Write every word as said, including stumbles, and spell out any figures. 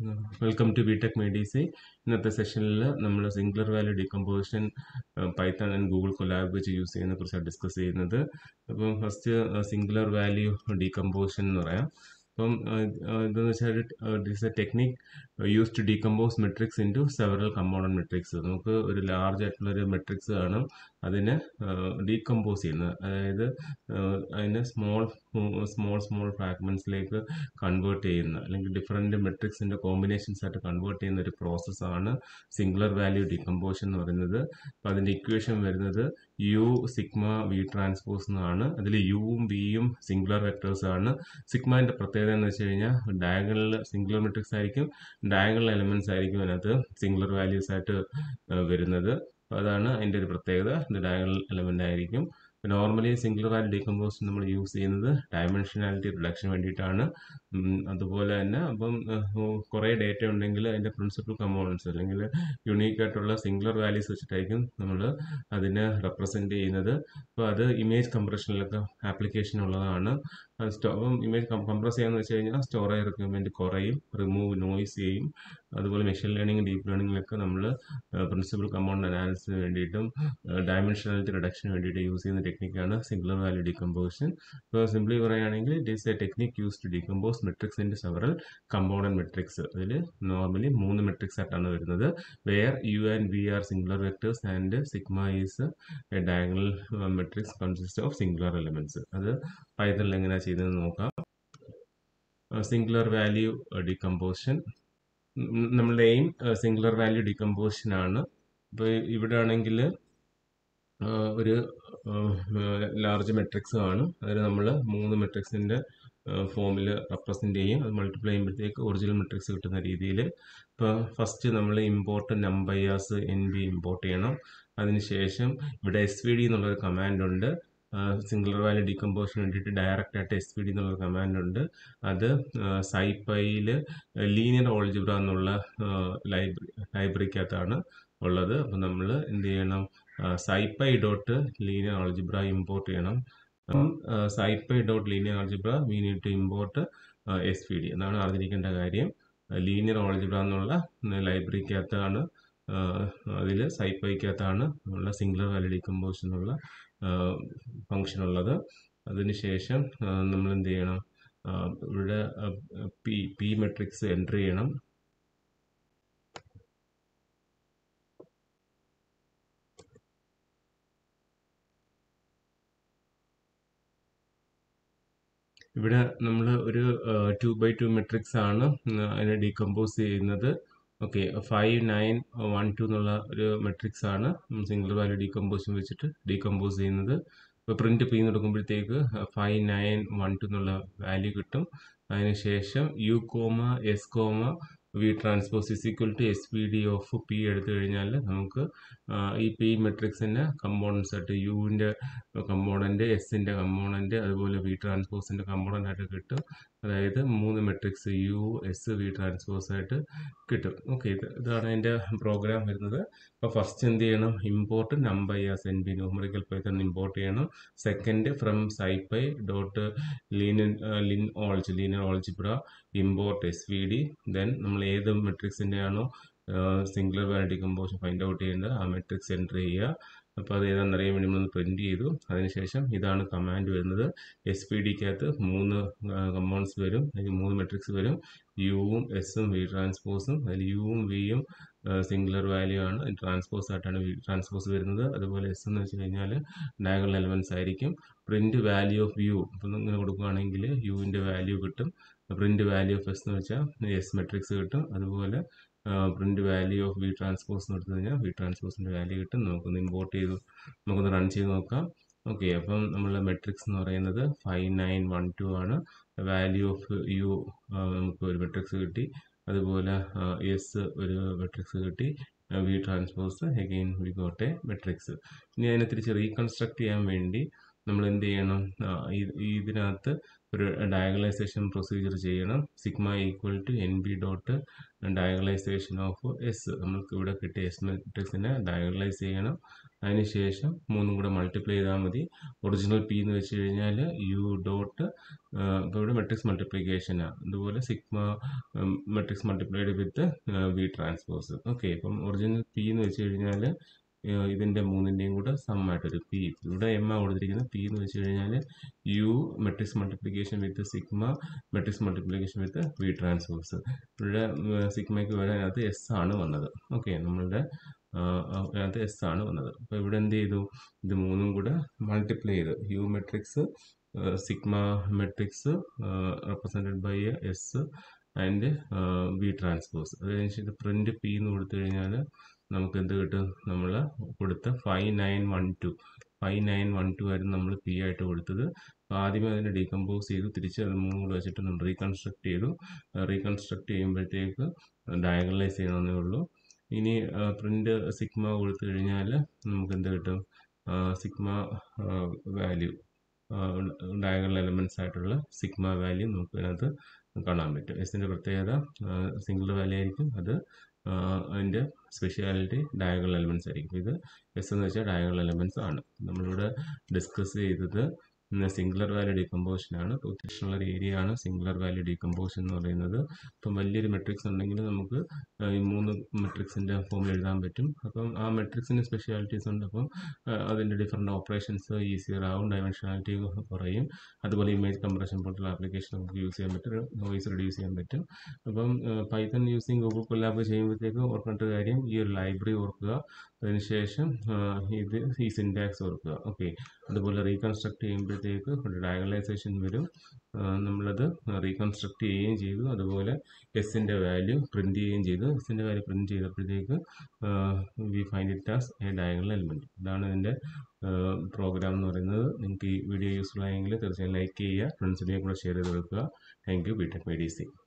Welcome to BTech Medici. ഇന്നത്തെ സെഷനിൽ നമ്മൾ singular value decomposition Python and Google Colab വെച്ച് യൂസ് ചെയ്യുന്നതിനെ കുറിച്ചാണ് ഡിസ്കസ് ചെയ്യുന്നത്. അപ്പം ഫസ്റ്റ് സിംഗുലർ വാല്യൂ ഡീകമ്പോസിഷൻ എന്ന് പറയാം. അപ്പം ഇതെന്ന് വെച്ചാൽ it is a technique use to decompose matrix into several component matrix. നമുക്ക് ഒരു ലാർജ് ആയിട്ടുള്ളൊരു മെട്രിക്സ് കാണും, അതിനെ ഡീകമ്പോസ് ചെയ്യുന്നത്, അതായത് അതിനെ സ്മോൾ സ്മോൾ സ്മോൾ ഫ്രാഗ്മെൻറ്റ്സിലേക്ക് കൺവേർട്ട് ചെയ്യുന്ന, അല്ലെങ്കിൽ ഡിഫറെൻറ്റ് മെട്രിക്സിൻ്റെ കോമ്പിനേഷൻസ് ആയിട്ട് കൺവേർട്ട് ചെയ്യുന്ന ഒരു പ്രോസസ്സാണ് സിംഗുലർ വാല്യൂ ഡീകമ്പോസിഷൻ എന്ന് പറയുന്നത്. അപ്പോൾ അതിൻ്റെ ഇക്വേഷൻ വരുന്നത് യു സിഗ്മ വി ട്രാൻസ്പോസ് എന്നാണ്. അതിൽ യുവും വിയും സിംഗുലർ വെക്ടേഴ്സ് ആണ്. സിഗ്മേൻ്റെ പ്രത്യേകത എന്ന് വെച്ച് കഴിഞ്ഞാൽ ഡയഗണൽ സിംഗുലർ മെട്രിക്സ് ആയിരിക്കും, ഡയഗണൽ എലമെൻറ്റ്സ് ആയിരിക്കും അതിനകത്ത് സിംഗുലർ വാല്യൂസ് ആയിട്ട് വരുന്നത്. അതാണ് അതിൻ്റെ ഒരു പ്രത്യേകത, ഇത് ഡയഗണൽ എലമെൻ്റ് ആയിരിക്കും. നോർമലി സിംഗുലർ വാല്യൂ ഡീകമ്പോസിഷൻ നമ്മൾ യൂസ് ചെയ്യുന്നത് ഡയമെൻഷനാലിറ്റി റിഡക്ഷൻ വേണ്ടിയിട്ടാണ്. അതുപോലെ തന്നെ അപ്പം കുറേ ഡേറ്റ ഉണ്ടെങ്കിൽ അതിൻ്റെ പ്രിൻസിപ്പൽ കമ്പോണൻസ് അല്ലെങ്കിൽ യുണീക്ക് ആയിട്ടുള്ള സിംഗുലർ വാല്യൂസ് വെച്ചിട്ടായിരിക്കും നമ്മൾ അതിനെ റെപ്രസെൻറ്റ് ചെയ്യുന്നത്. അപ്പോൾ അത് ഇമേജ് കംപ്രഷനിലൊക്കെ ആപ്ലിക്കേഷൻ ഉള്ളതാണ്. സ്റ്റോ ഇമേജ് കംപ്രസ് ചെയ്യാന്ന് വെച്ച് കഴിഞ്ഞാൽ സ്റ്റോറേജ് റിക്വയർമെൻറ്റ് കുറയും, റിമൂവ് നോയ്സ് ചെയ്യും. അതുപോലെ മെഷീൻ ലേണിംഗ് ഡീപ്പ് ലേണിംഗിലൊക്കെ നമ്മൾ പ്രിൻസിപ്പൽ കമ്പോണൻറ്റ് അനാലിസിന് വേണ്ടിയിട്ടും ഡയമെൻഷനാലിറ്റി റിഡക്ഷന് വേണ്ടിയിട്ട് യൂസ് ചെയ്യുന്ന ടെക്നിക്കാണ് സിംഗുലർ വാല്യൂ ഡീകമ്പോസിഷൻ. ഇപ്പോൾ സിംപ്ലി പറയുകയാണെങ്കിൽ it is a technique use to decompose matrix into several component matrix. അതിൽ നോർമലി മൂന്ന് മെട്രിക്സ് ആയിട്ടാണ് വരുന്നത്. Where U and V are singular vectors and sigma is a diagonal matrix consist of singular elements. അത് പൈത്തണിൽ എങ്ങനെയാണ് ചെയ്തതെന്ന് നോക്കാം. Singular value decomposition, നമ്മളുടെ എയിം സിംഗുലർ വാല്യൂ ഡീകമ്പോസിഷൻ ആണ്. ഇപ്പോൾ ഇവിടെ ആണെങ്കിൽ ഒരു ലാർജ് മെട്രിക്സ് ആണ്, അതിൽ നമ്മൾ മൂന്ന് മെട്രിക്സിൻ്റെ ഫോമിൽ റെപ്രസെൻറ്റ് ചെയ്യും. അത് മൾട്ടിപ്ലൈ ചെയ്യുമ്പോഴത്തേക്ക് ഒറിജിനൽ മെട്രിക്സ് കിട്ടുന്ന രീതിയിൽ. ഇപ്പോൾ ഫസ്റ്റ് നമ്മൾ import numpy as N P import ചെയ്യണം. അതിനുശേഷം ഇവിടെ എസ് വി ഡി എന്നുള്ളൊരു കമാൻഡ് ഉണ്ട്. സിംഗുലർ വാല്യൂ ഡീകമ്പോസിഷന് വേണ്ടിയിട്ട് ഡയറക്റ്റ് ആയിട്ട് എസ് വി ഡി എന്നുള്ള കമാൻഡ് ഉണ്ട്. അത് സൈപ്പൈയിൽ ലീനിയർ ഓൾജിബ്ര എന്നുള്ള ലൈബ്രറി ലൈബ്രറിക്കകത്താണ് ഉള്ളത്. അപ്പോൾ നമ്മൾ എന്ത് ചെയ്യണം, SciPy dot linear algebra import ചെയ്യണം. SciPy dot linear algebra we need to import S V D എന്നാണ് അറിഞ്ഞിരിക്കേണ്ട കാര്യം. ലീനിയർ ഓൾജിബ്ര എന്നുള്ള ലൈബ്രറിക്കകത്താണ്, അതിൽ സൈപ്പൈക്കകത്താണ് ഉള്ള സിംഗുലർ വാല്യൂ ഡീകമ്പോസിഷൻ എന്നുള്ള ഫംഗ്ഷൻ ഉള്ളത്. അതിനുശേഷം നമ്മൾ എന്ത് ചെയ്യണം, ഇവിടെ പി പി മെട്രിക്സ് എൻ്റർ ചെയ്യണം. ഇവിടെ നമ്മൾ ഒരു ടു ബൈ ടു മെട്രിക്സ് ആണ് അതിനെ ഡീകമ്പോസ് ചെയ്യുന്നത്. Okay, five nine one two എന്നുള്ള ഒരു മെട്രിക്സ് ആണ് സിംഗുലർ വാല്യൂ ഡീകമ്പോസിഷൻ വെച്ചിട്ട് ഡീകമ്പോസ് ചെയ്യുന്നത്. ഇപ്പോൾ പ്രിൻറ്റ് പി എന്ന് എടുക്കുമ്പോഴത്തേക്ക് ഫൈവ് നയൻ വൺ ടു എന്നുള്ള വാല്യൂ കിട്ടും. അതിനുശേഷം U comma S comma V transpose is equal to S V D of P എടുത്തു കഴിഞ്ഞാൽ നമുക്ക് ഈ പി മെട്രിക്സിൻ്റെ കമ്പോണൻസ് ആയിട്ട് യുവിൻ്റെ കമ്പോണൻറ്റ്, എസിൻ്റെ കമ്പോണൻറ്റ്, അതുപോലെ വി ട്രാൻസ്പോസിൻ്റെ കമ്പോണൻ്റ് ആയിട്ട് കിട്ടും. അതായത് മൂന്ന് matrix U S V transpose ആയിട്ട് കിട്ടും. ഓക്കെ, ഇത് ഇതാണ് അതിൻ്റെ പ്രോഗ്രാം വരുന്നത്. അപ്പോൾ ഫസ്റ്റ് എന്ത് ചെയ്യണം, import numpy as N P numerical Python import ചെയ്യണം. Second from SciPy dot linear lin alg linear algebra import S V D. Then നമ്മൾ ഏത് മെട്രിക്സിൻ്റെ ആണോ singular value decomposition find out ചെയ്യേണ്ടത് ആ മെട്രിക്സ് എൻ്റർ ചെയ്യുക. അപ്പോൾ അത് ഏതാണെന്നറിയാൻ വേണ്ടി നമ്മൾ പ്രിൻറ്റ് ചെയ്തു. അതിനുശേഷം ഇതാണ് കമാൻഡ് വരുന്നത്. എസ് പി ഡിക്കകത്ത് മൂന്ന് കമ്പോണൻസ് വരും, അതിൽ മൂന്ന് മെട്രിക്സ് വരും, യുവും എസും വി ട്രാൻസ്പോസും. അതിൽ യുവും വിയും സിംഗുലർ വാല്യൂ ആണ്, ട്രാൻസ്പോസ് ആയിട്ടാണ് വി ട്രാൻസ്പോസ് വരുന്നത്. അതുപോലെ എസ് എന്ന് വെച്ച് കഴിഞ്ഞാൽ ഡയഗണൽ എലമെൻറ്റ്സ് ആയിരിക്കും. പ്രിൻറ്റ് വാല്യൂ ഓഫ് യു അപ്പം ഇങ്ങനെ കൊടുക്കുകയാണെങ്കിൽ യുവിൻ്റെ വാല്യൂ കിട്ടും. പ്രിൻറ്റ് വാല്യൂ ഓഫ് എസ് എന്ന് വെച്ചാൽ എസ് മെട്രിക്സ് കിട്ടും. അതുപോലെ print value of V transpose എന്ന് എടുത്തു കഴിഞ്ഞാൽ വി ട്രാൻസ്പോസിൻ്റെ വാല്യൂ കിട്ടും. നമുക്കൊന്ന് ഇമ്പോർട്ട് ചെയ്ത് നമുക്കൊന്ന് റൺ ചെയ്ത് നോക്കാം. ഓക്കെ, അപ്പം നമ്മളുടെ മെട്രിക്സ് എന്ന് പറയുന്നത് ഫൈവ് നയൻ വൺ ടു ആണ്. വാല്യൂ ഓഫ് യു നമുക്ക് ഒരു മെട്രിക്സ് കിട്ടി, അതുപോലെ എസ് ഒരു മെട്രിക്സ് കിട്ടി, V transpose again we got a matrix. ഇനി അതിനെ തിരിച്ച് റീകൺസ്ട്രക്ട് ചെയ്യാൻ വേണ്ടി നമ്മൾ എന്ത് ചെയ്യണം, ഇതിനകത്ത് ഒരു ഡയഗണലൈസേഷൻ പ്രൊസീജിയർ ചെയ്യണം. Sigma equal to N P dot diagonalisation of S. നമ്മൾക്ക് ഇവിടെ കിട്ടിയ എസ് മെട്രിക്സിനെ ഡയഗണലൈസ് ചെയ്യണം. അതിനുശേഷം മൂന്നും കൂടെ മൾട്ടിപ്ലൈ ചെയ്താൽ മതി. ഒറിജിനൽ പി എന്ന് വെച്ച് കഴിഞ്ഞാൽ യു ഡോട്ട് ഇപ്പോൾ ഇവിടെ മെട്രിക്സ് മൾട്ടിപ്ലിക്കേഷനാണ്. അതുപോലെ sigma matrix multiplied with V transpose. Okay, അപ്പം ഒറിജിനൽ പി എന്ന് വെച്ച് കഴിഞ്ഞാൽ ഇതിൻ്റെ മൂന്നിൻ്റെയും കൂടെ സമ്മായിട്ടൊരു പി. ഇവിടെ എം ആ കൊടുത്തിരിക്കുന്നത്. പി എന്ന് വെച്ച് കഴിഞ്ഞാൽ U matrix multiplication with sigma matrix multiplication with V transpose. ഇവിടെ സിഗ്മയ്ക്ക് വരെ അതിനകത്ത് എസ് ആണ് വന്നത്. ഓക്കെ, നമ്മളുടെ അതിനകത്ത് എസ് ആണ് വന്നത്. അപ്പോൾ ഇവിടെ എന്ത് ചെയ്തു, ഇത് മൂന്നും കൂടെ മൾട്ടിപ്ലൈ ചെയ്ത് U matrix sigma matrix represented by S and V transpose. അത് കഴിഞ്ഞിട്ട് പ്രിന്റ് പി എന്ന് കൊടുത്തു കഴിഞ്ഞാൽ നമുക്ക് എന്ത് കിട്ടും, നമ്മൾ കൊടുത്ത five nine one two five nine one two ആയിരുന്നു നമ്മൾ പി ആയിട്ട് കൊടുത്തത്. അപ്പോൾ ആദ്യമേ അതിനെ ഡീകമ്പോസ് ചെയ്തു, തിരിച്ച് അത് മൂന്നും കൂടെ വെച്ചിട്ട് നമ്മൾ റീകൺസ്ട്രക്ട് ചെയ്തു. റീകൺസ്ട്രക്ട് ചെയ്യുമ്പോഴത്തേക്ക് ഡയഗണലൈസ് ചെയ്യണമെന്നേ ഉള്ളൂ. ഇനി പ്രിന്റ് സിഗ്മ കൊടുത്തു കഴിഞ്ഞാൽ നമുക്ക് എന്ത് കിട്ടും, സിഗ്മ വാല്യൂ ഡയഗണൽ എലമെൻറ്റ്സ് ആയിട്ടുള്ള സിഗ്മ വാല്യൂ നമുക്ക് അതിനകത്ത് കാണാൻ പറ്റും. എസിൻ്റെ പ്രത്യേകത സിംഗിൾ വാല്യൂ ആയിരിക്കും. അത് അതിൻ്റെ സ്പെഷ്യാലിറ്റി ഡയഗണൽ എലമെൻറ്റ്സ് ആയിരിക്കും. ഇത് എസ് എന്ന് വെച്ചാൽ ഡയഗണൽ എലമെൻറ്റ്സ് ആണ്. നമ്മളിവിടെ ഡിസ്കസ് ചെയ്തത് സിംഗുലർ വാല്യൂ ഡീകമ്പോസിഷൻ ആണ്. ഉദ്ദേശമുള്ള ഒരു ഏരിയ ആണ് സിംഗുലർ വാല്യൂ ഡീകമ്പോസിഷൻ എന്ന് പറയുന്നത്. ഇപ്പം വലിയൊരു മെട്രിക്സ് ഉണ്ടെങ്കിൽ നമുക്ക് ഈ മൂന്ന് മെട്രിക്സിൻ്റെ ഫോമിൽ എഴുതാൻ പറ്റും. അപ്പം ആ മെട്രിക്സിന് സ്പെഷ്യാലിറ്റീസ് ഉണ്ട്. അപ്പം അതിൻ്റെ ഡിഫറെൻറ്റ് ഓപ്പറേഷൻസ് ഈസിയർ ആവും, ഡയമെൻഷനാലിറ്റി കുറയും. അതുപോലെ ഇമേജ് കംപ്രഷൻ പോലുള്ള ആപ്ലിക്കേഷൻ നമുക്ക് യൂസ് ചെയ്യാൻ പറ്റും, നോയ്സ് റിഡ്യൂസ് ചെയ്യാൻ പറ്റും. അപ്പം പൈത്തൺ യൂസിങ് ഗൂഗിൾ കൊലാബ് ചെയ്യുമ്പോഴത്തേക്ക് ഓർക്കേണ്ട കാര്യം ഈ ഒരു ലൈബ്രറി ഓർക്കുക. അതിനുശേഷം ഇത് ഈ സിൻടാക്സ് ഓർക്കുക. ഓക്കെ, അതുപോലെ റീകൺസ്ട്രക്ട് ചെയ്യുമ്പോഴത്തേക്ക് ഒരു ഡയഗണലൈസേഷൻ വരും. നമ്മളത് റീകൺസ്ട്രക്ട് ചെയ്യുകയും ചെയ്തു. അതുപോലെ എസിൻ്റെ വാല്യൂ പ്രിൻറ്റ് ചെയ്യുകയും ചെയ്തു. എസിൻ്റെ വാല്യൂ പ്രിൻറ്റ് ചെയ്തപ്പോഴത്തേക്ക് we find it as a diagonal element. ഇതാണ് ഇതിൻ്റെ പ്രോഗ്രാം എന്ന് പറയുന്നത്. നിങ്ങൾക്ക് ഈ വീഡിയോ യൂസ്ഫുൾ ആയെങ്കിൽ തീർച്ചയായും ലൈക്ക് ചെയ്യുക, ഫ്രണ്ട്സിനെ കൂടെ ഷെയർ ചെയ്ത് കൊടുക്കുക. Thank you. B Tech Medici.